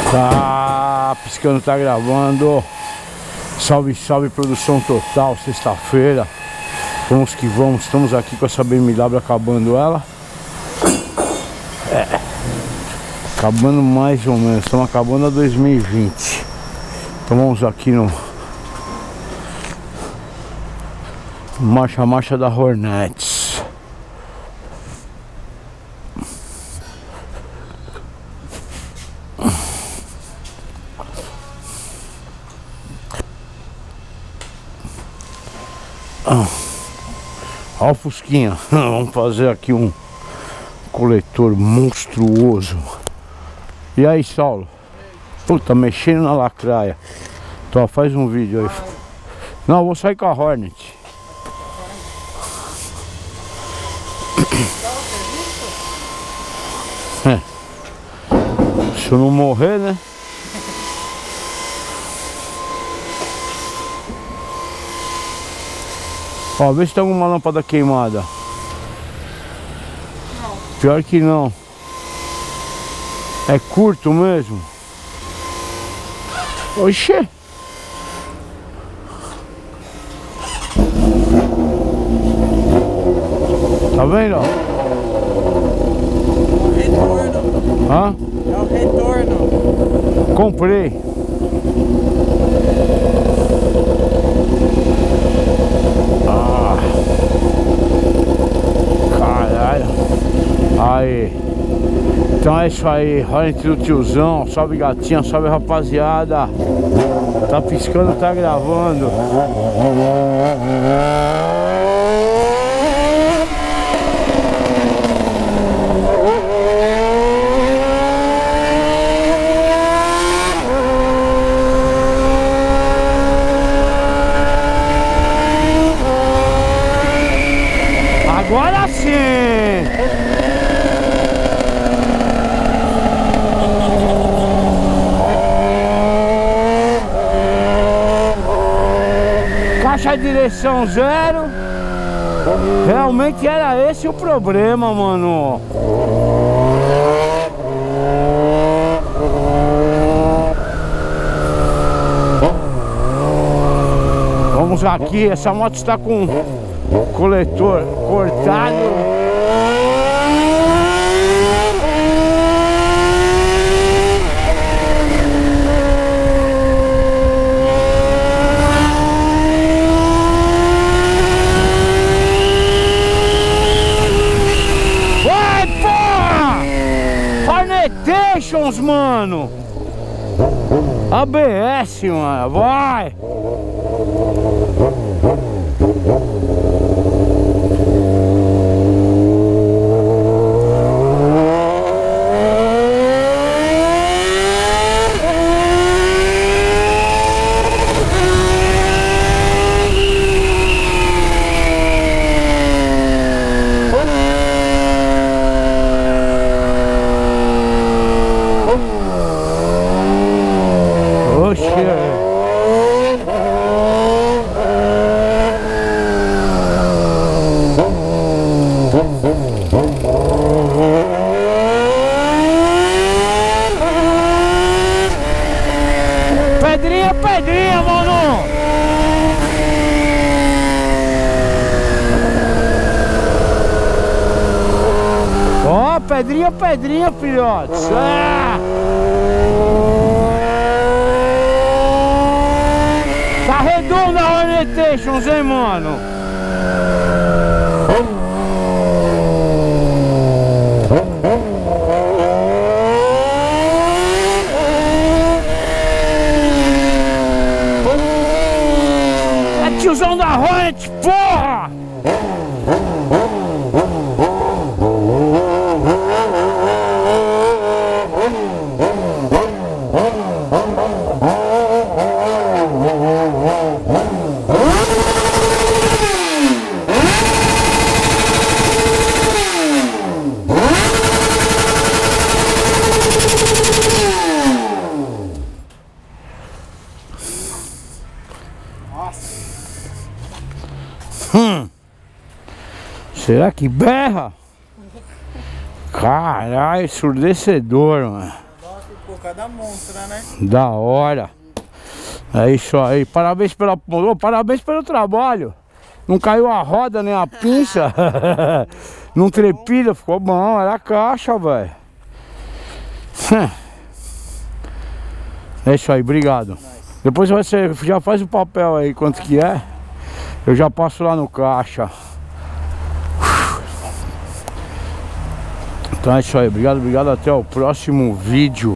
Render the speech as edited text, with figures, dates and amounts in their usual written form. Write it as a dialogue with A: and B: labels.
A: Tá piscando, tá gravando. Salve, salve, produção total. Sexta-feira, vamos que vamos. Estamos aqui com essa BMW acabando ela. Acabando mais ou menos. Estamos acabando a 2020. Então vamos aqui no marcha da Hornets. Olha o Fusquinha. Vamos fazer aqui um coletor monstruoso. E aí, Saulo? Puta, mexendo na lacraia. Então faz um vídeo aí. Não, eu vou sair com a Hornet. Se eu não morrer, né? Ó, vê se tem alguma lâmpada queimada.
B: Não.
A: Pior que não. É curto mesmo. Oxê. Tá vendo, ó?
B: É o retorno.
A: Hã?
B: É o retorno.
A: Comprei. Caralho. Aí. Então é isso aí. Hornet do tiozão. Salve gatinha, salve rapaziada. Tá piscando, tá gravando. Agora sim! Caixa de direção zero. Realmente era esse o problema, mano. Vamos aqui, essa moto está com coletor cortado. Vai, porra! Hornetations, mano! ABS, mano, vai! Pedrinha, pedrinha, mano! Ó, pedrinha, pedrinha, filhotes! Tá redonda a Hornetations, hein, mano? Tiozão da Hornet, porra! Será que berra? Caralho, ensurdecedor, mano.
B: Bota um cada montra, né?
A: Da hora. É isso aí. Parabéns parabéns pelo trabalho. Não caiu a roda nem a pinça. Não trepida, ficou bom. Era a caixa, velho. É isso aí, obrigado. Depois você já faz o papel aí, quanto que é. Eu já passo lá no caixa. Então é isso aí, obrigado, até o próximo vídeo.